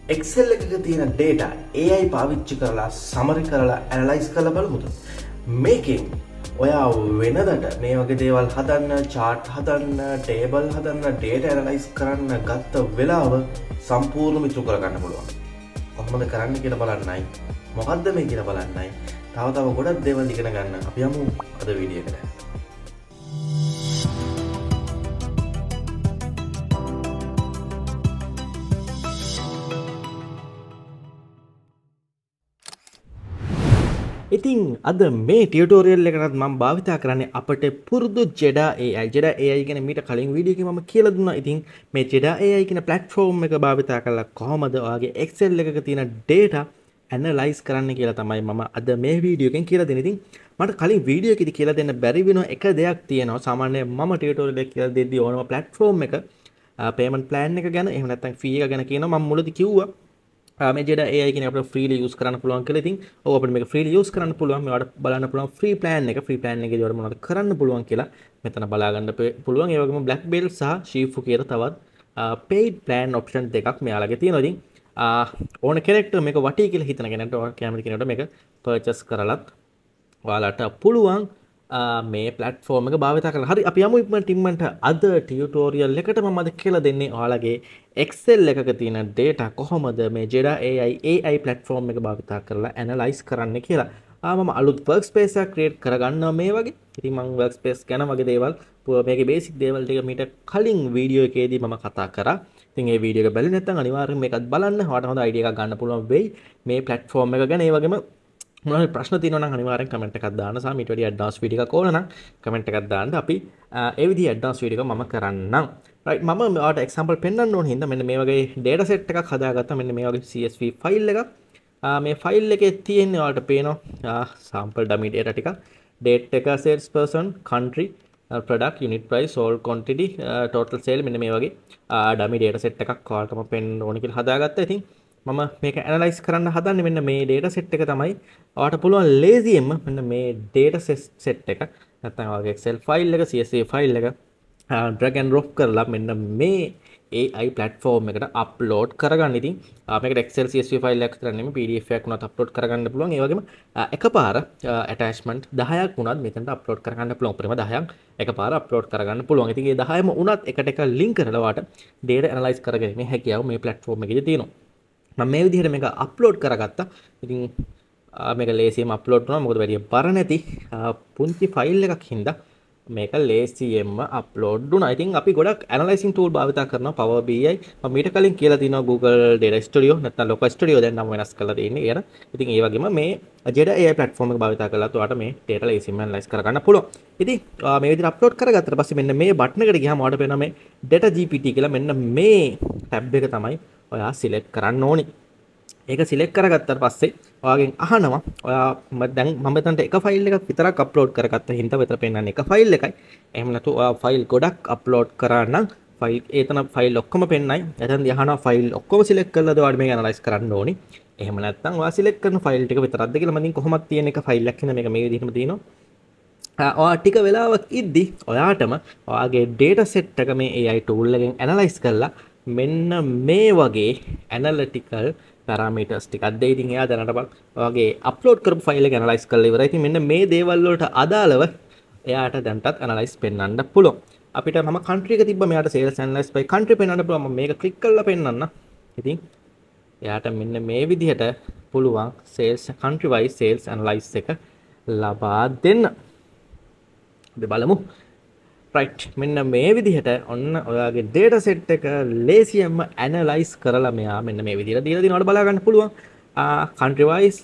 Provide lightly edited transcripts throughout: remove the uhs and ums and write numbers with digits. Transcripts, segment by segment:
Excel එකක තියෙන data AI පාවිච්චි කරලා summary කරලා analyze කරලා බලමුද? මේකෙන් ඔයා වෙනදට මේ වගේ දේවල් හදන්න, chart හදන්න, table හදන්න, data analyze කරන්න ගත්ත වෙලාව සම්පූර්ණයෙන්ම ඉතුරු කරගන්න පුළුවන්. කොහොමද කරන්න කියලා බලන්නයි. මොකද්ද මේ කියලා බලන්නයි. තව ගොඩක් දේවල් ඉගෙන ගන්න. අපි යමු අද වීඩියෝ එකට. ඉතින් අද මේ ටියුටෝරියල් එකකට මම භාවිතා කරන්නේ අපට පුරුදු Jeda.ai. Jeda.ai ගැන මීට කලින් වීඩියෝ එකේ මම කියලා දුන්නා. ඉතින් මේ Jeda.ai කියන platform එක භාවිතා කරලා කොහොමද ඔයාගේ Excel එකක තියෙන data analyze කරන්න කියලා තමයි මම අද මේ වීඩියෝ එකෙන් කියලා දෙන්නේ. ඉතින් මට කලින් වීඩියෝ එකේදී කියලා දෙන්න බැරි වෙන එක දෙයක් තියෙනවා. සාමාන්‍යයෙන් මම ටියුටෝරියල් එක කියලා දෙද්දී ඕනම platform එක payment plan එක ගැන එහෙම නැත්නම් fee එක ගැන කියනවා. මම මුලදී කිව්වා මේ Jeda.ai කියන අපිට freely use කරන්න පුළුවන් කියලා. ඉතින් ඔව් අපිට මේක freely use කරන්න පුළුවන්. මේවට බලන්න පුළුවන් free plan එක. free plan එකේදී වල මොනවද කරන්න පුළුවන් කියලා මෙතන බලා ගන්න පුළුවන්. ඒ වගේම black belt සහ shifu කියලා තවත් paid plan option දෙකක් මෙයාලගේ තියෙනවා. ඉතින් ඕන කෙනෙක්ට මේක වටී කියලා හිතන කෙනෙක්ට ඕන කැමති කෙනෙක්ට මේක purchase කරලත් ඔයාලට පුළුවන් මේ platform එක භාවිත කරලා. හරි අපි යමු ඉක්මනට අද ටියුටෝරියල් එකට මම අද කියලා දෙන්නේ ඔයාලගේ Excel එකක තියෙන data කොහොමද මේ Jeda.ai AI platform එක භාවිත කරලා analyze කරන්න කියලා. මම අලුත් workspace එකක් create කරගන්නවා මේ වගේ. ඉතින් මම workspace ගැන වගේ දේවල් මේකේ basic දේවල් ටික මීට කලින් වීඩියෝ එකේදී මම කතා කරා. ඉතින් මේ වීඩියෝ එක බැලුවේ නැත්නම් අනිවාර්යෙන් මේකත් බලන්න. ඔයාලට හොඳ idea එකක් ගන්න පුළුවන් වෙයි මේ platform එක ගැන. ඒ වගේම මොනවාරි ප්‍රශ්න තියෙනවා නම් අනිවාර්යෙන් කමෙන්ට් එකක් දාන්න. සහ මීට වැඩි ඇඩ්වාන්ස් වීඩියෝ එකක් ඕන නම් කමෙන්ට් එකක් දාන්න. අපි ඒ විදිහේ ඇඩ්වාන්ස් වීඩියෝ එක මම කරන්නම්. right මම ඔයාලට එක්සැම්පල් පෙන්නන්න ඕන හින්දා මෙන්න මේ වගේ data set එකක් හදාගත්තා. මෙන්න මේ වගේ CSV ෆයිල් එකක්. මේ ෆයිල් එකේ තියෙන්නේ ඔයාලට පේනවා sample dummy data ටික. date එක, sales person, country, product, unit price, sold quantity, total sale මෙන්න මේ වගේ dummy data set එකක් ඔයාලටම පෙන්න ඕන කියලා හදාගත්තා. ඉතින් මම මේක ඇනලයිස් කරන්න හදන්නේ මෙන්න මේ data set එක තමයි. ඔයාලට පුළුවන් lazyයෙන්ම මෙන්න මේ data set එක නැත්නම් ඔයාගේ Excel file එක CSV file එක drag and drop කරලා මෙන්න මේ AI platform එකට upload කරගන්න. ඉතින් මේකට Excel CSV file එකක් විතර නෙමෙයි PDF එකක් උනත් upload කරගන්න පුළුවන්. ඒ වගේම එකපාර attachment 10ක් උනත් මෙතනට upload කරගන්න පුළුවන්. උපරිම 10ක් එකපාර upload කරගන්න පුළුවන්. ඉතින් මේ 10ම උනත් එකට එක link කරලා ඔයාලට data analyze කරගැනීමේ හැකියාව මේ platform එකේදී තියෙනවා. මම මේ විදිහට මේක අප්ලෝඩ් කරගත්තා. ඉතින් මේක ලේසියෙන්ම අප්ලෝඩ් කරනවා. මොකද වැඩි බර නැති පුංචි ෆයිල් එකක් හින්දා මේක ලේසියෙන්ම අප්ලෝඩ් වුණා. ඉතින් අපි ගොඩක් ඇනලයිසින් ටූල් භාවිත කරනවා Power BI. මම මීට කලින් කියලා තිනවා Google Data Studio නැත්නම් Local Studio දැන් නම් වෙනස් කරලා තියෙන්නේ. ඒන. ඉතින් ඒ වගේම මේ Jeda.ai platform එක භාවිත කරලා ඔයාලට මේ data ලේසියෙන්ම ඇනලයිස් කරගන්න පුළුවන්. ඉතින් මේ විදිහට අප්ලෝඩ් කරගත්තට පස්සේ මෙන්න මේ බටන් එකට ගියාම ඔයාලට පේනවා මේ Data GPT කියලා මෙන්න මේ ටැබ් එක තමයි ඔයා සිලෙක්ට් කරන්න ඕනි. ඒක සිලෙක්ට් කරගත්තාට පස්සේ ඔයාගෙන් අහනවා ඔයා දැන් මම මෙතනට එක ෆයිල් එකක් විතරක් අප්ලෝඩ් කරගත්ත හින්දා විතර පෙන්නන්නේ එක ෆයිල් එකයි. එහෙම නැතු ඔයා ෆයිල් ගොඩක් අප්ලෝඩ් කරා නම් ෆයිල් ඒතන ෆයිල් ඔක්කොම පෙන්නයි. එතනදී අහනවා ෆයිල් ඔක්කොම සිලෙක්ට් කරලාද ඔයාලා මේක ඇනලයිස් කරන්න ඕනි. එහෙම නැත්නම් ඔයා සිලෙක්ට් කරන ෆයිල් ටික විතරක්ද කියලා මම ඉතින් කොහොමත් තියෙන එක ෆයිල් එකක් හින්දා මේක මේ විදිහටම තියෙනවා. ඔයා ටික වෙලාවක් ඉද්දි ඔයාටම ඔයාගේ data set එක මේ AI tool එකෙන් ඇනලයිස් කරලා මෙන්න මේ වගේ ඇනලිටිකල් parameters ටිකක් දෙයි. ඉතින් එයා දැනට ඔයාගේ අප්ලෝඩ් කරපු ෆයිල් එක ඇනලයිස් කරලා ඉවරයි. ඉතින් මෙන්න මේ දේවල් වලට අදාළව එයාට දැන්ටත් ඇනලයිස් පෙන්වන්න පුළුවන්. අපිට මම country එක තිබ්බ මෙයාට sales analyze by country පෙන්වන්න පුළුවන්. මම මේක ක්ලික් කරලා පෙන්වන්න. ඉතින් එයාට මෙන්න මේ විදිහට පුළුවන් sales country wise sales analyze එක ලබා දෙන්න. අපි බලමු. right මෙන්න මේ විදිහට ඔන්න ඔයාගේ data set එක ලේසියෙන්ම analyze කරලා මෙයා මෙන්න මේ විදිහට දීලා දිනවට බලා ගන්න පුළුවන්. country wise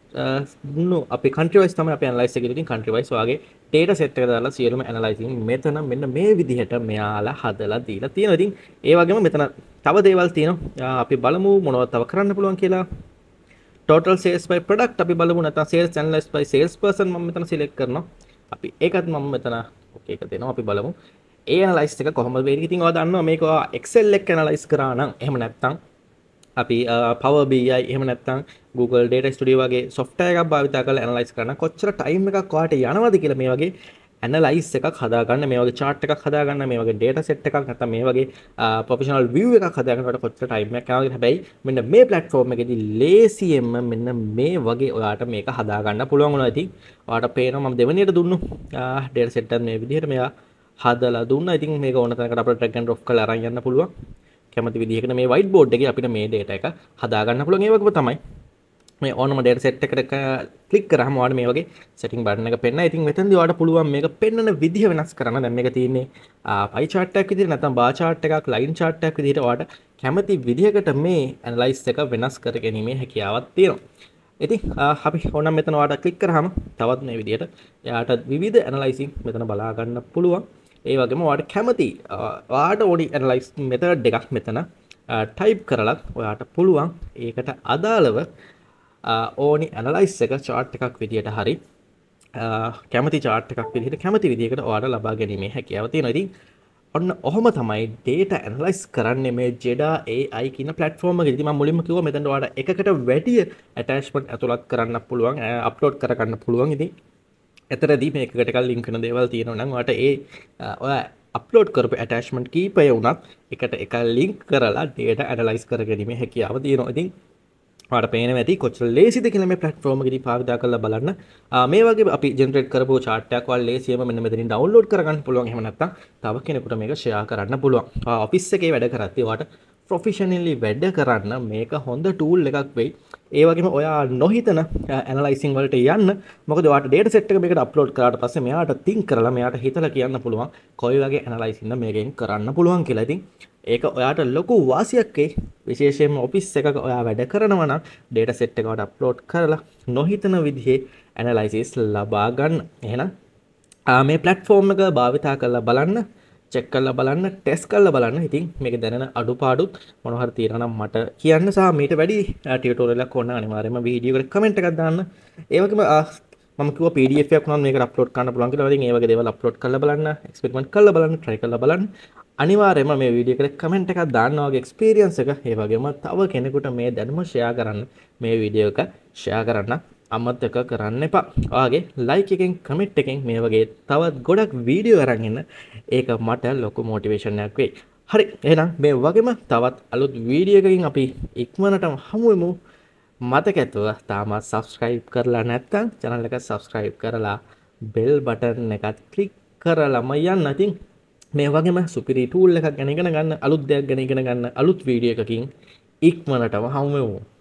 අපි country wise තමයි අපි analyze එකේ ඉතින් country wise ඔයාගේ data set එක දාලා සියලුම analyzing මෙතන මෙන්න මේ විදිහට මෙයාලා හදලා දීලා තියෙනවා. ඉතින් ඒ වගේම මෙතන තව දේවල් තියෙනවා. අපි බලමු මොනවද තව කරන්න පුළුවන් කියලා. total sales by product අපි බලමු. නැත්නම් sales analyze by sales person මම මෙතන select කරනවා. අපි ඒකත් මම මෙතන ඕකේ එක දෙනවා. අපි බලමු ඒ ඇනලයිස් එක කොහොමද වෙන්නේ. ඉතින් ඔයා දන්නවා මේක ඔයා Excel එක ඇනලයිස් කරා නම් එහෙම නැත්නම් අපි Power BI එහෙම නැත්නම් Google Data Studio වගේ software එකක් භාවිත කරලා ඇනලයිස් කරන කොච්චර time එකක් ඔයාට යනවද කියලා මේ වගේ ඇනලයිස් එකක් හදාගන්න මේ වගේ chart එකක් හදාගන්න මේ වගේ data set එකක් නැත්නම් මේ වගේ professional view එකක් හදාගන්නකොට කොච්චර time එකක් යනවද හැබැයි මෙන්න මේ platform එකේදී ලේසියෙන්ම මෙන්න මේ වගේ ඔයාට මේක හදාගන්න පුළුවන් වුණා. ඉතින් ඔයාට පේනවා මම දෙවෙනියට දුන්නු data set එක මේ විදිහට මෙයා හදලා දුන්නා. ඉතින් මේක ඕන තැනකට අපිට drag and drop කරලා අරන් යන්න පුළුවන්. කැමති විදිහකට මේ white board එකේ අපිට මේ data එක හදාගන්න පුළුවන්. ඒ වගේම තමයි මේ ඕනම data set එකකට ක්ලික් කරාම ඔයාලට මේ වගේ setting button එක පෙන්නයි. ඉතින් මෙතනදී ඔයාලට පුළුවන් මේක පෙන්නන විදිහ වෙනස් කරන්න. දැන් මේක තියෙන්නේ pie chart එකක් විදිහට නැත්නම් bar chart එකක් line chart එකක් විදිහට ඔයාලට කැමති විදිහකට මේ analyze එක වෙනස් කර ගැනීමේ හැකියාවක් තියෙනවා. ඉතින් අපි ඕනම් මෙතන ඔයාලට ක්ලික් කරාම තවත් මේ විදිහට එයාට විවිධ analyzing මෙතන බලා ගන්න පුළුවන්. ඒ වගේම ඔයාලට කැමති ඔයාලට ඕනි analyze method එකක් මෙතන type කරලා ඔයාලට පුළුවන් ඒකට අදාළව ඕනි ඇනලයිස් එක chart එකක් විදියට හරි කැමති chart එකක් විදිහට කැමති විදිහකට ඔයාලට ලබා ගැනීමේ හැකියාව තියෙනවා. ඉතින් ඔන්න ඔහොම තමයි data analyze කරන්නේ මේ Jeda.ai කියන platform එකේදී. මම මුලින්ම කිව්වා මෙතන ඔයාලට එකකට වැඩි attachment ඇතුළත් කරන්න පුළුවන්, upload කරගන්න පුළුවන්. ඉතින් එතරදී මේකකට එකක් link කරන දේවල් තියෙනවා නම් ඔයාලට ඔයා අප්ලෝඩ් කරපු attachment කීපය වුණත් එකට එක link කරලා data analyze කරගැනීමේ හැකියාව තියෙනවා. ඉතින් ඔයාලට පේනවා ඇති කොච්චර ලේසිද කියලා මේ platform එකේදී භාවිතා කරලා බලන්න. මේ වගේ අපි generate කරපු chart එකක් ඔයාලා ලේසියෙම මෙන්න මෙතනින් download කරගන්න පුළුවන්. එහෙම නැත්නම් තව කෙනෙකුට මේක share කරන්න පුළුවන්. office එකේ වැඩ කරද්දී ඔයාලට professionally වැඩ කරන්න මේක හොඳ tool එකක් වෙයි. ඒ වගේම ඔයා නොහිතන analyzing වලට යන්න. මොකද ඔයාට data set එක මේකට upload කරාට පස්සේ මෙයාට think කරලා මෙයාට හිතලා කියන්න පුළුවන් කොයි වගේ analyzing මේකෙන් කරන්න පුළුවන් කියලා. ඉතින් ඒක ඔයාට ලොකු වාසියක් වෙයි. විශේෂයෙන්ම office එකක ඔයා වැඩ කරනවා නම් data set එකට upload කරලා නොහිතන විදිහේ analysis ලබා ගන්න. එහෙනම් මේ platform එක භාවිතා කරලා බලන්න, check කරලා බලන්න, test කරලා බලන්න. ඉතින් මේක දැනෙන අඩුපාඩුත් මොනවා හරි තියෙනවා නම් මට කියන්න සහ මීට වැඩි tutorial එකක් ඕන අනිවාර්යයෙන්ම වීඩියෝ එකට comment එකක් දාන්න. ඒ වගේම මම කිව්වා PDF එකක් වුණාම මේකට අප්ලෝඩ් කරන්න පුළුවන් කියලා. ඉතින් ඒ වගේ දේවල් අප්ලෝඩ් කරලා බලන්න, එක්ස්පෙරිමන්ට් කරලා බලන්න, try කරලා බලන්න. අනිවාර්යයෙන්ම මේ වීඩියෝ එකට කමෙන්ට් එකක් දාන්න වගේ එක්ස්පීරියන්ස් එක. ඒ වගේම තව කෙනෙකුට මේ දැනුම ෂෙයා කරන්න, මේ වීඩියෝ එක ෂෙයා කරන්න අමතක කරන්න එපා. ඔයාගේ like එකෙන් කමෙන්ට් එකෙන් මේ වගේ තවත් ගොඩක් වීඩියෝ අරන් එන්න. ඒක මට ලොකු මොටිවේෂන් එකක් වෙයි. හරි. එහෙනම් මේ වගේම තවත් අලුත් වීඩියෝ එකකින් අපි ඉක්මනටම හමු වෙමු. මතක ඇතුව තාමත් subscribe කරලා නැත්නම් channel එක subscribe කරලා bell button එකත් click කරලාම යන්න. ඉතින් මේ වගේම සුපිරි tool එකක් ගැන ඉගෙන ගන්න, අලුත් දෙයක් ගැන ඉගෙන ගන්න, අලුත් වීඩියෝ එකකින් ඉක්මනටම හමු වෙමු.